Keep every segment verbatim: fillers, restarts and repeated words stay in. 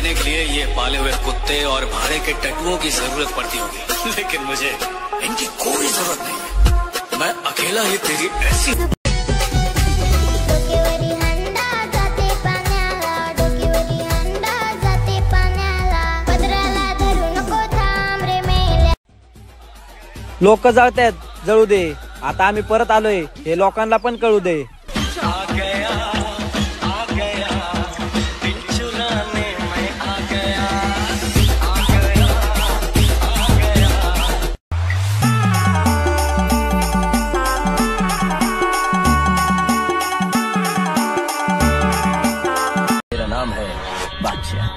देने के लिए ये पाले हुए कुत्ते और भाड़े के टट्टुओं की जरूरत पड़ती होगी, लेकिन मुझे इनकी कोई जरूरत नहीं है। मैं अकेला ही तेरी ऐसी लोक जळतायत, जळू दे। आता आम्ही परत आलोय, हे लोकांना पण कळू दे। मेरा नाम है बादशाह।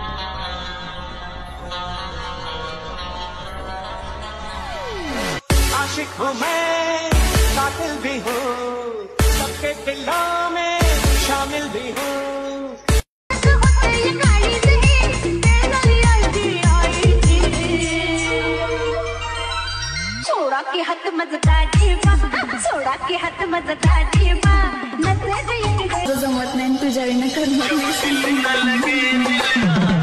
आशिक हूँ मैं, कातिल भी हूँ, सबके दिलों में शामिल भी हूँ। छोड़ा के हाथ मजदार जेबा, छोड़ा के हाथ मजदार जेबा, नजर जमत नाही तुझ्या विना करणार नाही।